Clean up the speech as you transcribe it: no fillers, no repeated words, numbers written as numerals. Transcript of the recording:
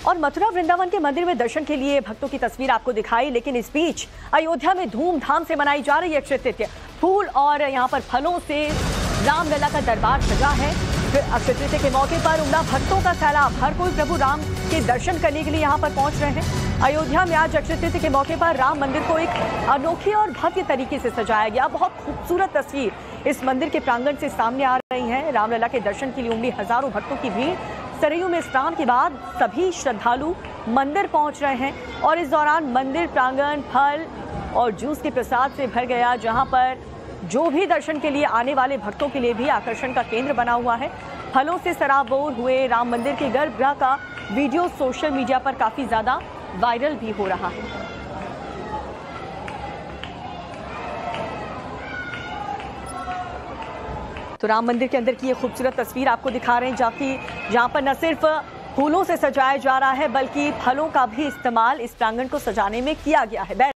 और मथुरा वृंदावन के मंदिर में दर्शन के लिए भक्तों की तस्वीर आपको दिखाई, लेकिन इस बीच अयोध्या में धूमधाम से मनाई जा रही है अक्षय तृतीया। फूल और यहाँ पर फलों से रामलला का दरबार सजा है। अक्षय तृतीया के मौके पर उमड़ा भक्तों का सैलाब, हर कोई प्रभु राम के दर्शन करने के लिए यहाँ पर पहुंच रहे हैं। अयोध्या में आज अक्षय तृतीया के मौके पर राम मंदिर को एक अनोखी और भव्य तरीके से सजाया गया। बहुत खूबसूरत तस्वीर इस मंदिर के प्रांगण से सामने आ रही है। रामलला के दर्शन के लिए उमड़ी हजारों भक्तों की भीड़। सरयू में स्नान के बाद सभी श्रद्धालु मंदिर पहुंच रहे हैं और इस दौरान मंदिर प्रांगण फल और जूस के प्रसाद से भर गया, जहां पर जो भी दर्शन के लिए आने वाले भक्तों के लिए भी आकर्षण का केंद्र बना हुआ है। फलों से सराबोर हुए राम मंदिर के गर्भगृह का वीडियो सोशल मीडिया पर काफी ज्यादा वायरल भी हो रहा है। तो राम मंदिर के अंदर की ये खूबसूरत तस्वीर आपको दिखा रहे हैं, जहां पर न सिर्फ फूलों से सजाया जा रहा है बल्कि फलों का भी इस्तेमाल इस प्रांगण को सजाने में किया गया है।